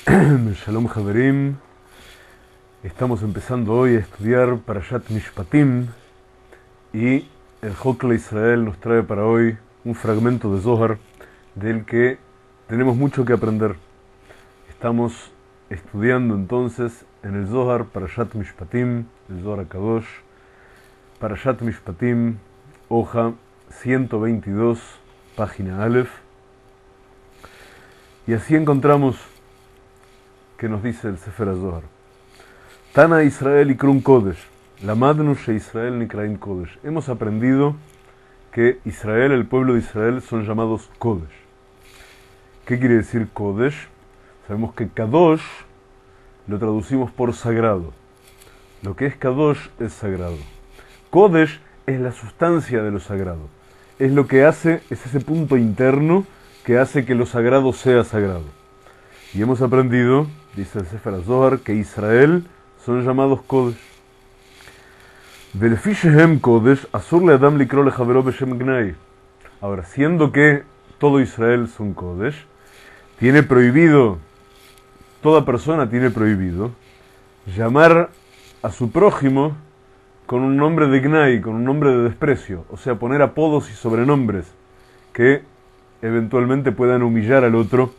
Shalom Haverim, estamos empezando hoy a estudiar Parashat Mishpatim y el Hokla Israel nos trae para hoy un fragmento de Zohar del que tenemos mucho que aprender. Estamos estudiando entonces en el Zohar Parashat Mishpatim, el Zohar HaKadosh, Parashat Mishpatim, hoja 122, página Aleph, y así encontramos que nos dice el Sefer HaZohar. Tana Israel y Krun Kodesh, Lamadnu she Israel nikraim Kodesh. Hemos aprendido que Israel, el pueblo de Israel, son llamados Kodesh. ¿Qué quiere decir Kodesh? Sabemos que Kadosh lo traducimos por sagrado. Lo que es Kadosh es sagrado. Kodesh es la sustancia de lo sagrado. Es lo que hace, es ese punto interno que hace que lo sagrado sea sagrado. Y hemos aprendido, dice el Sefer HaZohar, que Israel son llamados Kodesh. Velefi shehem Kodesh, asur le adam likro lechavero beshem gnai. Ahora, siendo que todo Israel son Kodesh, tiene prohibido, toda persona tiene prohibido, llamar a su prójimo con un nombre de gnai, con un nombre de desprecio, o sea, poner apodos y sobrenombres que eventualmente puedan humillar al otro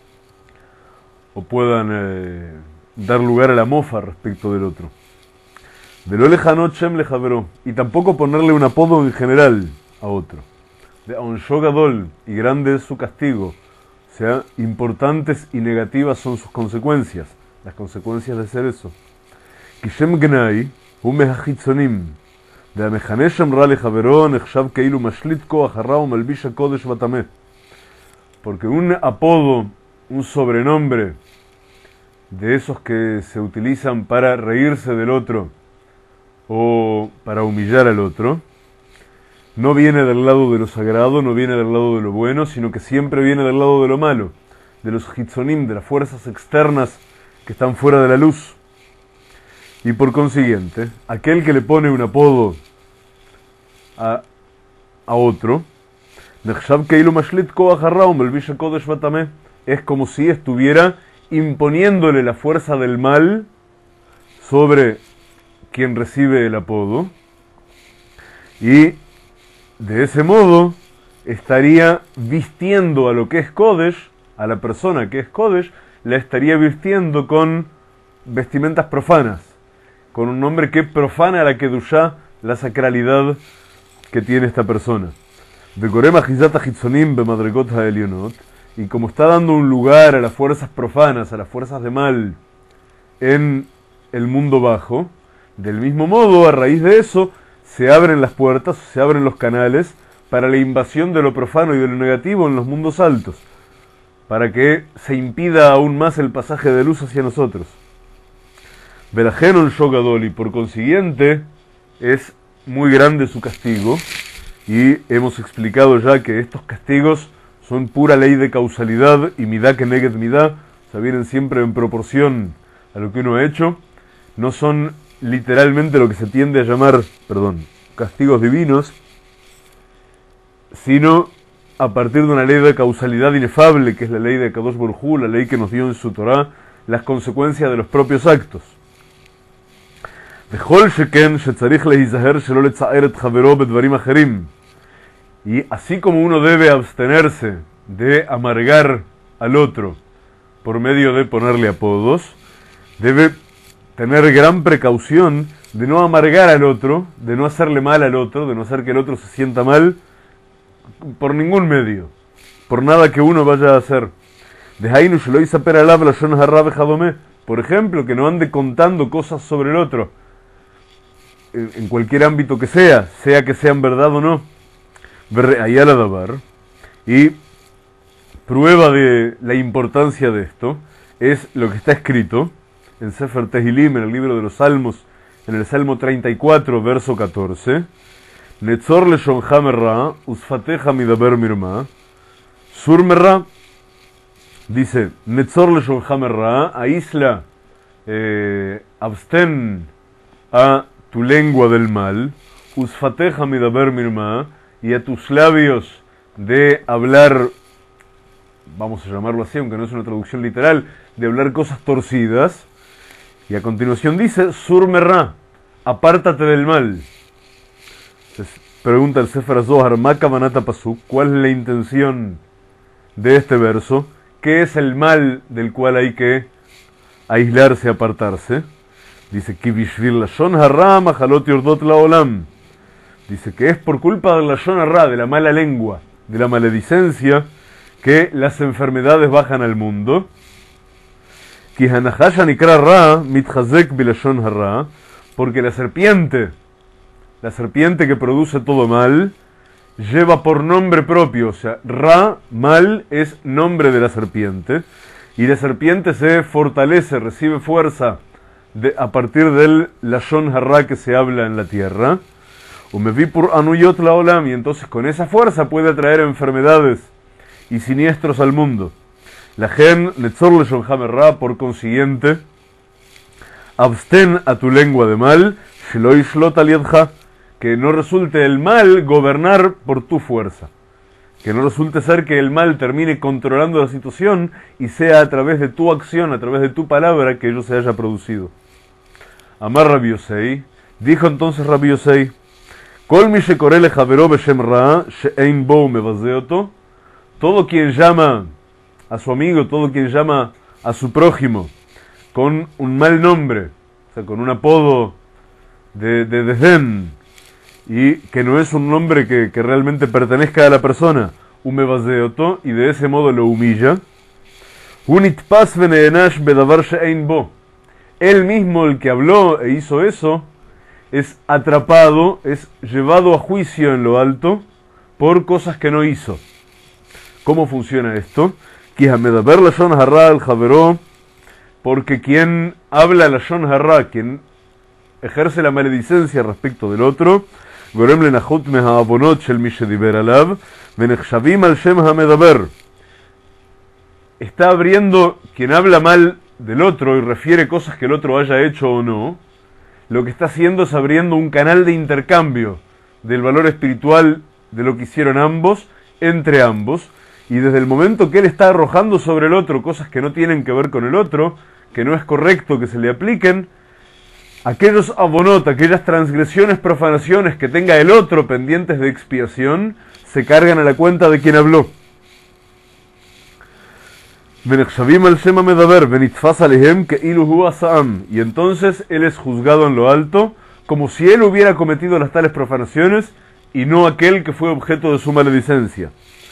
o puedan dar lugar a la mofa respecto del otro. De lo lejanot shem lejaveró, y tampoco ponerle un apodo en general a otro. De onsho gadol, y grande es su castigo, o sea, importantes y negativas son sus consecuencias, las consecuencias de ser eso. Kishem gnai, umehachitzonim, de amechane shemra lejaveró, nechshav keilu mashlit koach hara umalbish hakodesh batameh. Porque un apodo, un sobrenombre de esos que se utilizan para reírse del otro o para humillar al otro, no viene del lado de lo sagrado, no viene del lado de lo bueno, sino que siempre viene del lado de lo malo, de los hitzonim, de las fuerzas externas que están fuera de la luz. Y por consiguiente, aquel que le pone un apodo a otro, es como si estuviera imponiéndole la fuerza del mal sobre quien recibe el apodo, y de ese modo estaría vistiendo a lo que es Kodesh, a la persona que es Kodesh, la estaría vistiendo con vestimentas profanas, con un nombre que profana la Kedushá, la sacralidad que tiene esta persona. Y como está dando un lugar a las fuerzas profanas, a las fuerzas de mal en el mundo bajo, del mismo modo, a raíz de eso, se abren las puertas, se abren los canales para la invasión de lo profano y de lo negativo en los mundos altos, para que se impida aún más el pasaje de luz hacia nosotros. Verajenon Shogadol, y por consiguiente es muy grande su castigo, y hemos explicado ya que estos castigos son pura ley de causalidad y midá que neged midá, o sea, vienen siempre en proporción a lo que uno ha hecho, no son literalmente lo que se tiende a llamar, castigos divinos, sino a partir de una ley de causalidad inefable, que es la ley de Kadosh Baruj Hu, la ley que nos dio en su Torah las consecuencias de los propios actos. Y así como uno debe abstenerse de amargar al otro por medio de ponerle apodos, debe tener gran precaución de no amargar al otro, de no hacerle mal al otro, de no hacer que el otro se sienta mal por ningún medio, por nada que uno vaya a hacer. Por ejemplo, que no ande contando cosas sobre el otro, en cualquier ámbito que sea que sean verdad o no. Y prueba de la importancia de esto es lo que está escrito en Sefer Tehilim, en el libro de los Salmos, en el Salmo 34, verso 14. Netzor leshoncha merra, usfateja midaber mirma. Sur merra, dice, Netzor leshoncha merra, aísla, abstén a tu lengua del mal, usfateja midaber mirma, y a tus labios de hablar vamos a llamarlo así, aunque no es una traducción literal, de hablar cosas torcidas. Y a continuación dice, Sur merra, apártate del mal. Entonces, pregunta el Sefer Zohar, Maka Manata Pasuk, ¿cuál es la intención de este verso? ¿Qué es el mal del cual hay que aislarse, apartarse? Dice, Ki bishvil lashon hara machalot yordot laolam. Dice que es por culpa de la lashon hara, de la mala lengua, de la maledicencia, que las enfermedades bajan al mundo. Ki hanachasha nikra ra mitchazek bilashon hara, porque la serpiente que produce todo mal, lleva por nombre propio, o sea, Ra, mal, es nombre de la serpiente, y la serpiente se fortalece, recibe fuerza a partir del Lashon Harra que se habla en la tierra, Umevipur anuyot laolam, y entonces con esa fuerza puede atraer enfermedades y siniestros al mundo. La gen netzor leshon hamerra, por consiguiente, abstén a tu lengua de mal, shelo yishlot al yadcha, que no resulte el mal gobernar por tu fuerza. Que no resulte ser que el mal termine controlando la situación y sea a través de tu acción, a través de tu palabra, que ello se haya producido. Amar Rabbi Yosei, dijo entonces Rabbi Yosei, Kol mi shekore lechaveró beshem ra, she'ein bo mevazeoto, todo quien llama a su amigo, todo quien llama a su prójimo con un mal nombre, o sea, con un apodo de desdén, y que no es un nombre que realmente pertenezca a la persona, umevazeoto, y de ese modo lo humilla, unitpas veneenash bedavar she'ein bo, él mismo, el que habló e hizo eso, es atrapado, es llevado a juicio en lo alto por cosas que no hizo. ¿Cómo funciona esto? Porque quien habla lashon harra, quien ejerce la maledicencia respecto del otro, está abriendo, quien habla mal del otro y refiere cosas que el otro haya hecho o no, lo que está haciendo es abriendo un canal de intercambio del valor espiritual de lo que hicieron ambos, entre ambos, y desde el momento que él está arrojando sobre el otro cosas que no tienen que ver con el otro, que no es correcto que se le apliquen, aquellos abonot, aquellas transgresiones, profanaciones que tenga el otro pendientes de expiación, se cargan a la cuenta de quien habló. Y entonces él es juzgado en lo alto, como si él hubiera cometido las tales profanaciones y no aquel que fue objeto de su maledicencia.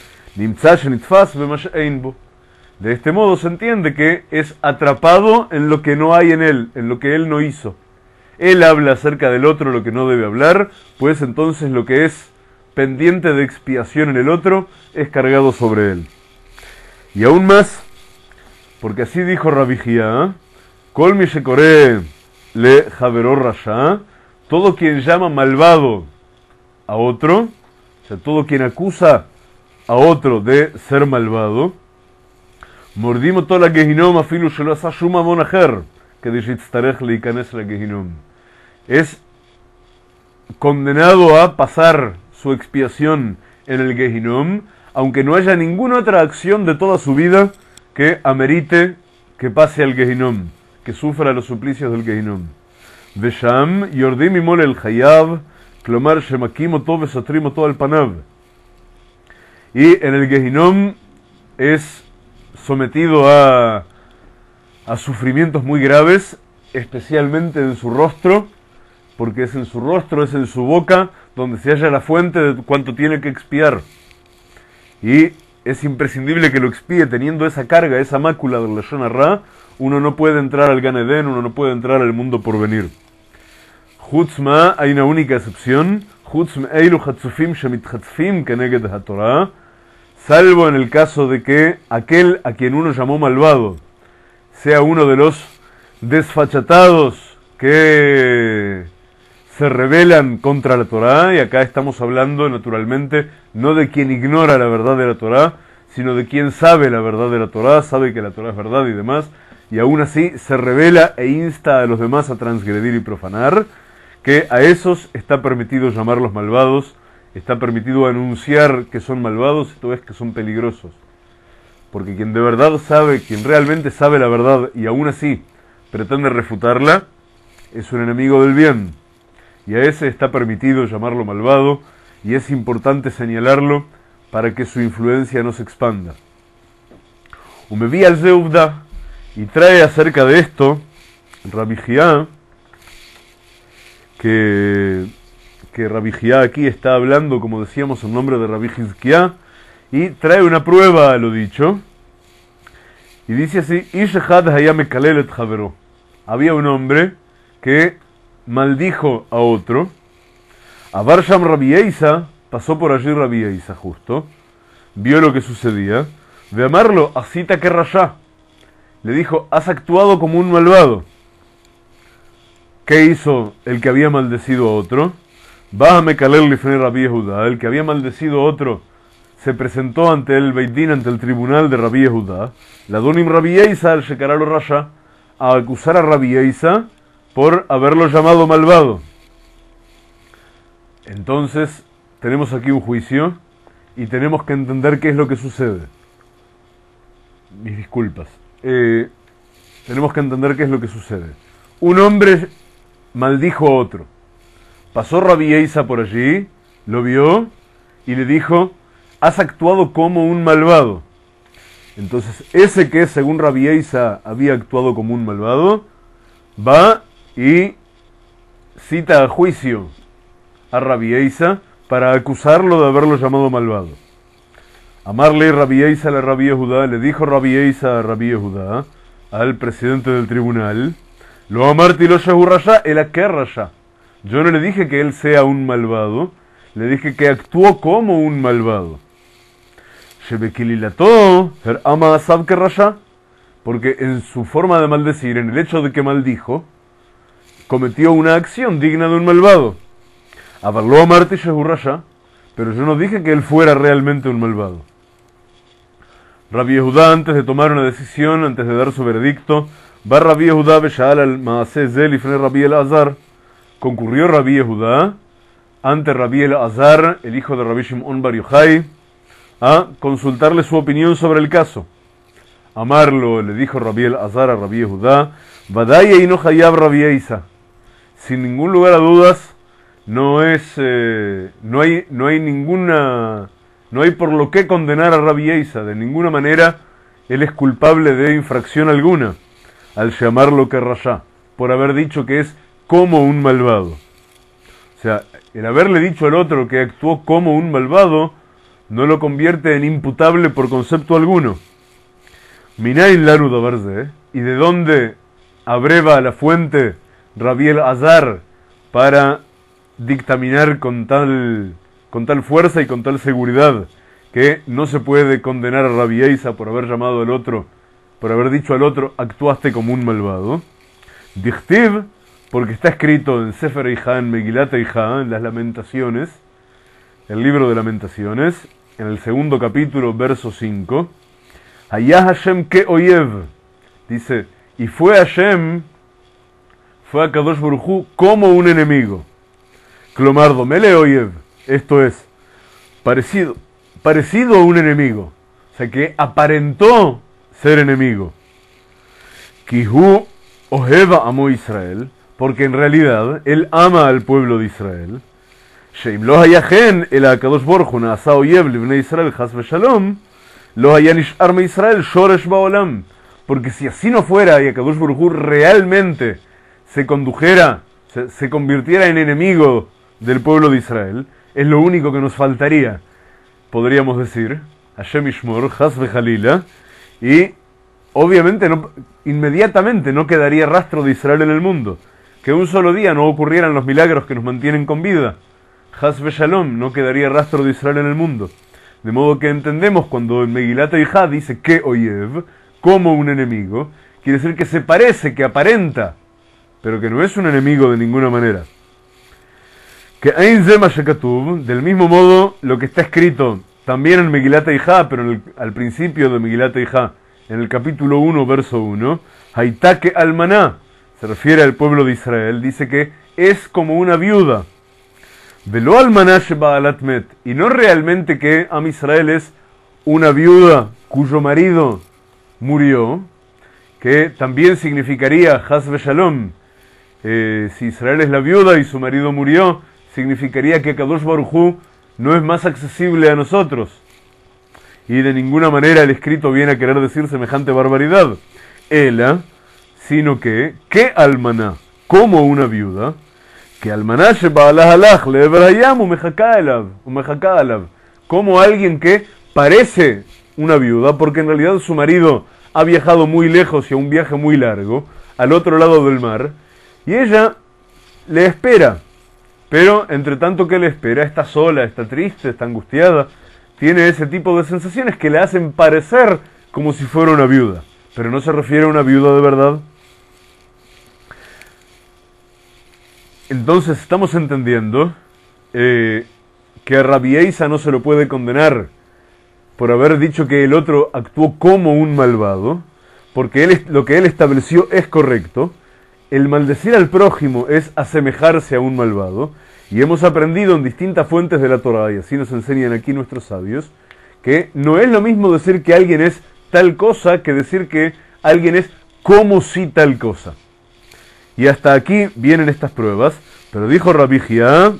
De este modo se entiende que es atrapado en lo que no hay en él, en lo que él no hizo. Él habla acerca del otro lo que no debe hablar, pues entonces lo que es pendiente de expiación en el otro es cargado sobre él. Y aún más, porque así dijo Rabbi Hia, Kol mi shekore le javero rasha, todo quien llama malvado a otro, o sea, todo quien acusa a otro de ser malvado, mordimo toda la gehinom afilu shelo asa shum amon acher, kedi shitztarech leikanes la gehinom. Es condenado a pasar su expiación en el Gehinom, aunque no haya ninguna otra acción de toda su vida que amerite que pase al Gehinom, que sufra los suplicios del Gehinom. Vesham yordim imol el hayav, klomar shemakim oto vesotrim oto al panav. Y en el Gehinom es sometido a sufrimientos muy graves, especialmente en su rostro, porque es en su rostro, es en su boca, donde se halla la fuente de cuánto tiene que expiar. Y es imprescindible que lo expíe, teniendo esa carga, esa mácula del Lashon Harra, uno no puede entrar al Gan Eden, uno no puede entrar al mundo por venir. Chutzma, hay una única excepción, Chutzma eilu hatzufim shemitchatzfim keneged haTorah, salvo en el caso de que aquel a quien uno llamó malvado sea uno de los desfachatados que se rebelan contra la Torá, y acá estamos hablando naturalmente no de quien ignora la verdad de la Torá, sino de quien sabe la verdad de la Torá, sabe que la Torá es verdad y demás, y aún así se revela e insta a los demás a transgredir y profanar, que a esos está permitido llamarlos malvados, está permitido anunciar que son malvados, esto es que son peligrosos. porque quien de verdad sabe, quien realmente sabe la verdad y aún así pretende refutarla, es un enemigo del bien. Y a ese está permitido llamarlo malvado, y es importante señalarlo para que su influencia no se expanda. Umeví al Zeubda, y trae acerca de esto Rabbi Hia, que Rabbi Hia aquí está hablando, como decíamos, en nombre de Rabbi Hizkiah, y trae una prueba a lo dicho, y dice así: Ish echad haya mekalel et javero. Había un hombre que maldijo a otro. Avar sham Rabbi Eisa, pasó por allí Rabbi Eisa justo, vio lo que sucedía, de amarlo, asita que rayá. Le dijo: has actuado como un malvado. ¿Qué hizo el que había maldecido a otro? Bájame Kalel lifnei Rabbi Yehudá. El que había maldecido a otro se presentó ante el Beit Din, ante el tribunal de Rabbi Yehudá, la Donim Rabbi Eisa al Shekaralo Rasha, a acusar a Rabbi Eisa por haberlo llamado malvado. Entonces, tenemos aquí un juicio y tenemos que entender qué es lo que sucede. Mis disculpas. Tenemos que entender qué es lo que sucede. Un hombre maldijo a otro. Pasó Rabbi Eisa por allí, lo vio y le dijo: has actuado como un malvado. Entonces, ese que según Rabbi Eisa había actuado como un malvado, va y cita a juicio a Rabbi Eisa para acusarlo de haberlo llamado malvado. Amarle Rabbi Eisa a la Rabbi Yehudá, le dijo Rabbi Eisa a Rabbi Yehudá, al presidente del tribunal: lo amarti lo shehu rasha el aker rasha. Yo no le dije que él sea un malvado, le dije que actuó como un malvado. Shebekililato her ama asab que rasha, porque en su forma de maldecir, en el hecho de que maldijo, cometió una acción digna de un malvado. Avarlo amarti shehu rasha, pero yo no dije que él fuera realmente un malvado. Rabbi Yehudá, antes de tomar una decisión, antes de dar su veredicto, va Rabbi Yehudá besha'al al maaseh ze lifnei Rabbi Elazar. Concurrió Rabbi Yehudá ante Rabbi Elazar, el hijo de Rabbi Shimon Bar Yochai, a consultarle su opinión sobre el caso. Amarlo, le dijo Rabbi Elazar a Rabbi Yehudá: Vadaya y no hayab Rabbi Eisa. Sin ningún lugar a dudas, no hay por lo que condenar a Rabbi Eisa. De ninguna manera él es culpable de infracción alguna al llamarlo que rayá, por haber dicho que es como un malvado. O sea, el haberle dicho al otro que actuó como un malvado no lo convierte en imputable por concepto alguno. Minayin lanu davar ze, ¿y de dónde abreva la fuente Rabbi Elazar para dictaminar con tal fuerza y con tal seguridad que no se puede condenar a Rabbi Eisa por haber llamado al otro, por haber dicho al otro: actuaste como un malvado? Dichtiv, porque está escrito en Sefer Eijá, en Megilat Eijá, en las Lamentaciones, el libro de Lamentaciones, en el segundo capítulo, verso 5, Hayah Hashem ke oyev, dice: y fue Hashem, fue a Kadosh Baruj Hu como un enemigo. Klomar domele oyev, esto es, parecido a un enemigo, o sea que aparentó ser enemigo. Kihu oheva amo Israel, porque en realidad él ama al pueblo de Israel. Sheim lo haya gen el akadosh baruj hu naasa oyev libnei Israel chas v'shalom, lo haya nishar me Israel shoresh ba'olam, porque si así no fuera y akadosh baruj hu realmente se convirtiera en enemigo del pueblo de Israel, es lo único que nos faltaría, podríamos decir, Hashem Ishmor, Chas v'Jalila, y obviamente inmediatamente no quedaría rastro de Israel en el mundo. Que un solo día no ocurrieran los milagros que nos mantienen con vida, Chas v'Shalom, no quedaría rastro de Israel en el mundo. De modo que entendemos cuando en Megilat Eijá dice que oyev, como un enemigo, quiere decir que se parece, que aparenta, pero que no es un enemigo de ninguna manera. Que Ein Zema Shekatuv, del mismo modo, lo que está escrito también en Megilat Eijá, pero al principio de Megilat Eijá, en el capítulo 1, verso 1, Haitake Almaná, se refiere al pueblo de Israel, dice que es como una viuda. Velo Almaná Sheba'alat Met, y no realmente que Am Israel es una viuda cuyo marido murió, que también significaría Haz Shalom. Si Israel es la viuda y su marido murió, significaría que Kadosh Baruj Hu no es más accesible a nosotros. Y de ninguna manera el escrito viene a querer decir semejante barbaridad. Ela, sino que almaná, como una viuda, que almaná sheba'alah halach le'ever hayam umejaká alav, como alguien que parece una viuda, porque en realidad su marido ha viajado muy lejos y a un viaje muy largo, al otro lado del mar, y ella le espera, pero entre tanto que le espera, está sola, está triste, está angustiada, tiene ese tipo de sensaciones que le hacen parecer como si fuera una viuda, pero no se refiere a una viuda de verdad. Entonces estamos entendiendo que a Rabbi Eisa no se lo puede condenar por haber dicho que el otro actuó como un malvado, porque lo que él estableció es correcto. El maldecir al prójimo es asemejarse a un malvado, y hemos aprendido en distintas fuentes de la Torah, y así nos enseñan aquí nuestros sabios, que no es lo mismo decir que alguien es tal cosa que decir que alguien es como si tal cosa. Y hasta aquí vienen estas pruebas, pero dijo Rabbi Jia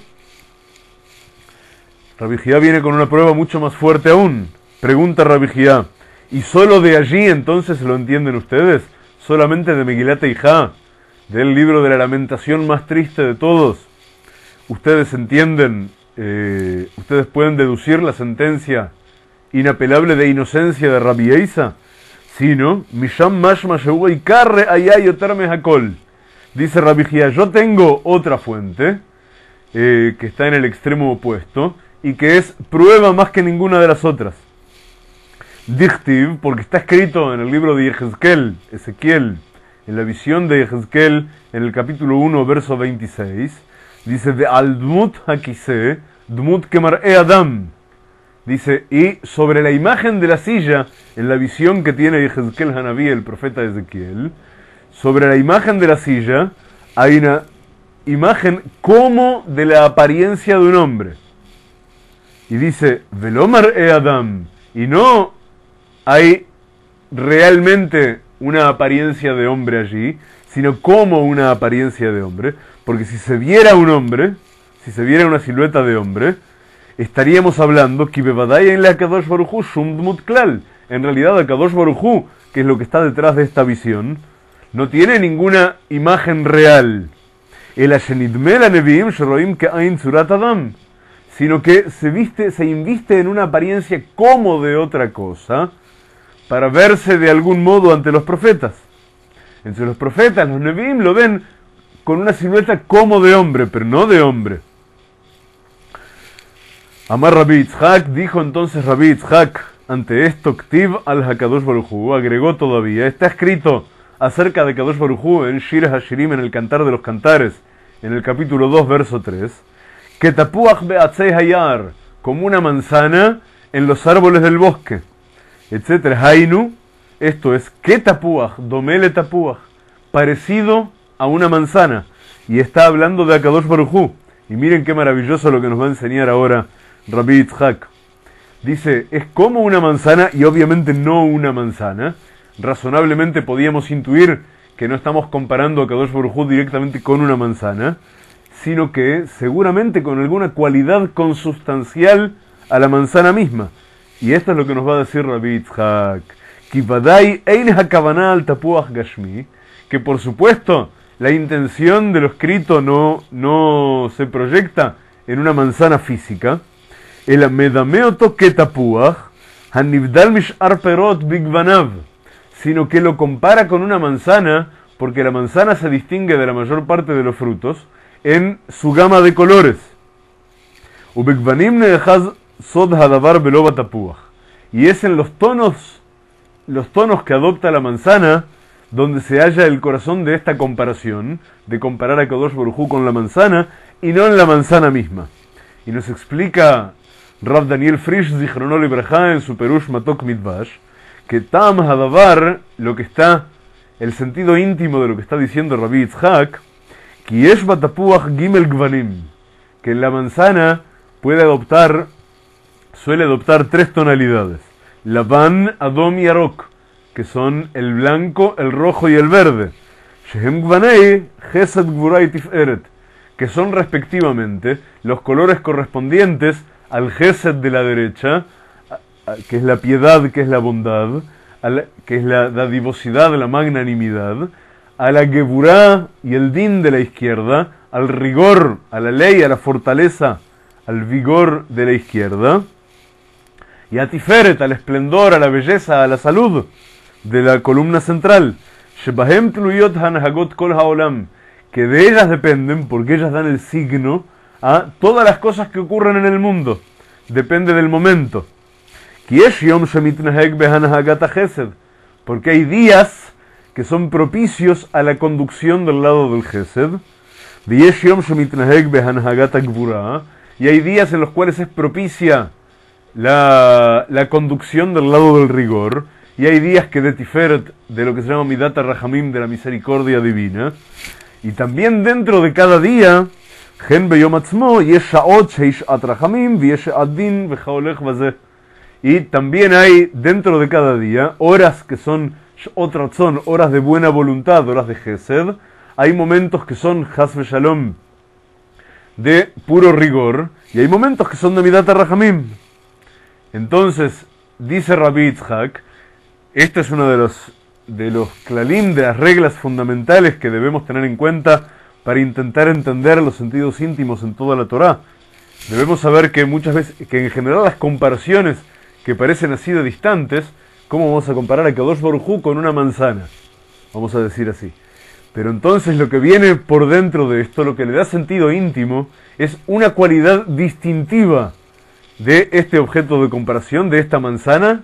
viene con una prueba mucho más fuerte aún. Pregunta Rabbi Jia, ¿y solo de allí entonces lo entienden ustedes? ¿Solamente de Megilat Eijá, del libro de la lamentación más triste de todos? ¿Ustedes entienden, ustedes pueden deducir la sentencia inapelable de inocencia de Rabbi Eisa? Si no, Misham Mashma Shehu Ikarre Ayay Oterme Hakol. Dice Rabbi Jia, yo tengo otra fuente, que está en el extremo opuesto, y que es prueba más que ninguna de las otras. Dichtiv, porque está escrito en el libro de Ezequiel, en la visión de Yehezkel, en el capítulo 1, verso 26, dice, de al dmut hakise, dmut kemar Adam. Dice, y sobre la imagen de la silla, en la visión que tiene Yehezkel Hanaví, el profeta Ezequiel, sobre la imagen de la silla, hay una imagen como de la apariencia de un hombre. Y dice, velomar Adam, y no hay realmente una apariencia de hombre allí, sino como una apariencia de hombre, porque si se viera un hombre, si se viera una silueta de hombre, estaríamos hablando que en la Kadosh Baruj Hu shum dmut klal. En realidad, el Kadosh Baruj Hu, que es lo que está detrás de esta visión, no tiene ninguna imagen real. El Ashenidme la Neviim Sheroim Ke'ain Tzurat Adam, sino que se inviste en una apariencia como de otra cosa, para verse de algún modo ante los profetas. Entre los profetas, los Neviim lo ven con una silueta como de hombre, pero no de hombre. Amar Rabbi Yitzhak, dijo entonces Rabbi Yitzhak, ante esto, Ktiv al Hakadosh Baruj Hu, agregó todavía, está escrito acerca de Kadosh Baruj Hu en Shir HaShirim, en el Cantar de los Cantares, en el capítulo 2, verso 3, que tapuach be'atzei hayar, como una manzana en los árboles del bosque, etc. Hainu, esto es, que tapuach, domele tapuach, parecido a una manzana, y está hablando de Akadosh Baruj Hu. Y miren qué maravilloso lo que nos va a enseñar ahora Rabbi Yitzhak. Dice, es como una manzana, y obviamente no una manzana. Razonablemente podíamos intuir que no estamos comparando a Akadosh Baruj Hu directamente con una manzana, sino que seguramente con alguna cualidad consubstancial a la manzana misma. Y esto es lo que nos va a decir Rabbi Yitzhak. Que por supuesto la intención de lo escrito no se proyecta en una manzana física. El medameoto que tapuach hanivdal mishar perot bigvanav, sino que lo compara con una manzana, porque la manzana se distingue de la mayor parte de los frutos en su gama de colores. Ubigvanim nehaz sod hadavar beloba tapuach, y es en los tonos que adopta la manzana donde se halla el corazón de esta comparación, de comparar a Kadosh Baruj Hu con la manzana y no en la manzana misma. Y nos explica Rav Daniel Frisch Zichrono Libraja en su Perush Matok Midvash, que Tam Hadavar, lo que está, el sentido íntimo de lo que está diciendo Rabbi Yitzhak, Kiesh Batapuach Gimel Gvanim, que en la manzana suele adoptar 3 tonalidades. Lavan, Adom y Arok, que son el blanco, el rojo y el verde. Shehem Gvanei, Chesed, Gvura y Tiferet, que son respectivamente los colores correspondientes al Chesed de la derecha, que es la piedad, que es la bondad, que es la dadivosidad, la magnanimidad, a la Geburá y el Din de la izquierda, al rigor, a la ley, a la fortaleza, al vigor de la izquierda, y a Tiferet, al esplendor, a la belleza, a la salud de la columna central. Shebahem tluyot hanhagot kol haolam, que de ellas dependen, porque ellas dan el signo a todas las cosas que ocurren en el mundo. Depende del momento. Kiesh yom shemitnaheg behanhagat hachesed, porque hay días que son propicios a la conducción del lado del Chesed. Viesh yom shemitnaheg behanhagat hagvura, y hay días en los cuales es propicia la conducción del lado del rigor, y hay días que de Tiferet, de lo que se llama Midat HaRahamim, de la misericordia divina, y también dentro de cada día, Gen beyom atzmo, yesh shaot sheish at Rahamim, vyesh adin vechaolech vazeh, y también hay dentro de cada día horas que son shot ratzon, horas de buena voluntad, horas de Gesed, hay momentos que son Chas v'Shalom, de puro rigor, y hay momentos que son de Midat HaRahamim. Entonces, dice Rabbi Yitzhak, este es uno de los klalim, de las reglas fundamentales que debemos tener en cuenta para intentar entender los sentidos íntimos en toda la Torá. Debemos saber que muchas veces, que en general las comparaciones que parecen así de distantes, ¿cómo vamos a comparar a Kadosh Baruj Hu con una manzana? Vamos a decir así. Pero entonces lo que viene por dentro de esto, lo que le da sentido íntimo, es una cualidad distintiva de este objeto de comparación, de esta manzana,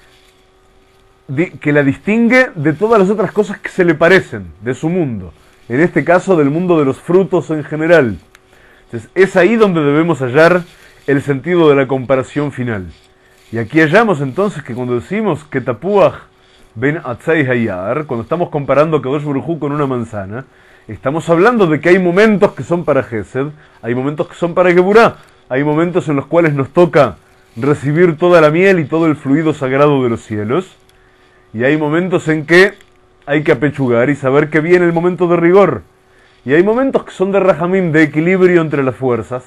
que la distingue de todas las otras cosas que se le parecen, de su mundo. En este caso, del mundo de los frutos en general. Entonces, es ahí donde debemos hallar el sentido de la comparación final. Y aquí hallamos entonces que cuando decimos que Tapuach ben Atzai Hayar, cuando estamos comparando a Kadosh Baruj Hu con una manzana, estamos hablando de que hay momentos que son para Gesed, hay momentos que son para Geburá, hay momentos en los cuales nos toca recibir toda la miel y todo el fluido sagrado de los cielos, y hay momentos en que hay que apechugar y saber que viene el momento de rigor, y hay momentos que son de Rahamim, de equilibrio entre las fuerzas,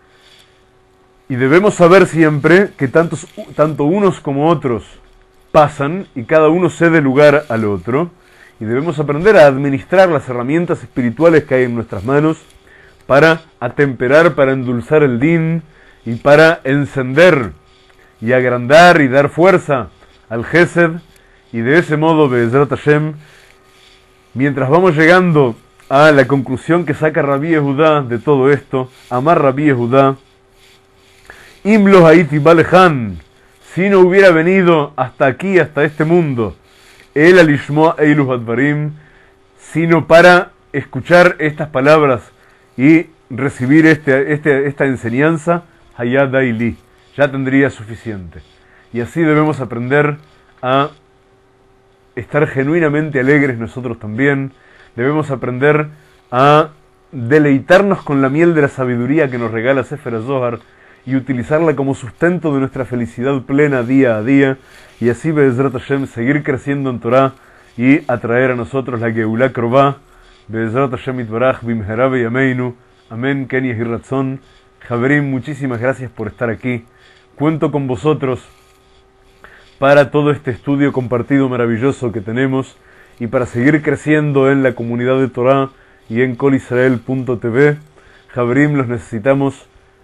y debemos saber siempre que tanto unos como otros pasan y cada uno cede lugar al otro, y debemos aprender a administrar las herramientas espirituales que hay en nuestras manos para atemperar, para endulzar el din y para encender y agrandar y dar fuerza al Gesed, y de ese modo, Be'ezrat Hashem, mientras vamos llegando a la conclusión que saca Rabbi Yehudá de todo esto, Amar Rabbi Yehudá, Im lo haiti balejan, si no hubiera venido hasta aquí, hasta este mundo, el alishmoa eilu hadvarim, sino para escuchar estas palabras y recibir esta enseñanza, hayad daili, ya tendría suficiente. Y así debemos aprender a estar genuinamente alegres nosotros también. Debemos aprender a deleitarnos con la miel de la sabiduría que nos regala Sefer Zohar y utilizarla como sustento de nuestra felicidad plena día a día, y así Be'ezrat Hashem seguir creciendo en Torah y atraer a nosotros la Geulá Krová. Be'ezrat Hashem Itbaraj Bimherá Beyameinu. Amén, Ken Yehi Ratzon. Javerim, muchísimas gracias por estar aquí. Cuento con vosotros para todo este estudio compartido maravilloso que tenemos y para seguir creciendo en la comunidad de Torah y en colisrael.tv. Javerim, los necesitamos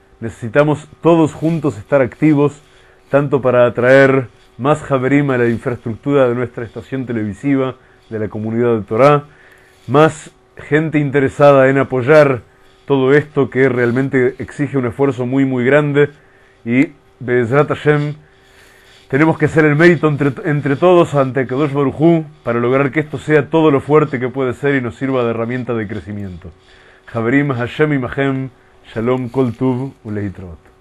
todos juntos estar activos, tanto para atraer más Javerim a la infraestructura de nuestra estación televisiva, de la comunidad de Torah, más gente interesada en apoyar todo esto que realmente exige un esfuerzo muy muy grande, y Be'ezrat Hashem tenemos que hacer el mérito entre todos ante Kadosh Baruj Hu para lograr que esto sea todo lo fuerte que puede ser y nos sirva de herramienta de crecimiento. Javerim, Hashem Imahem, Shalom Kol Tuv Uleitrot.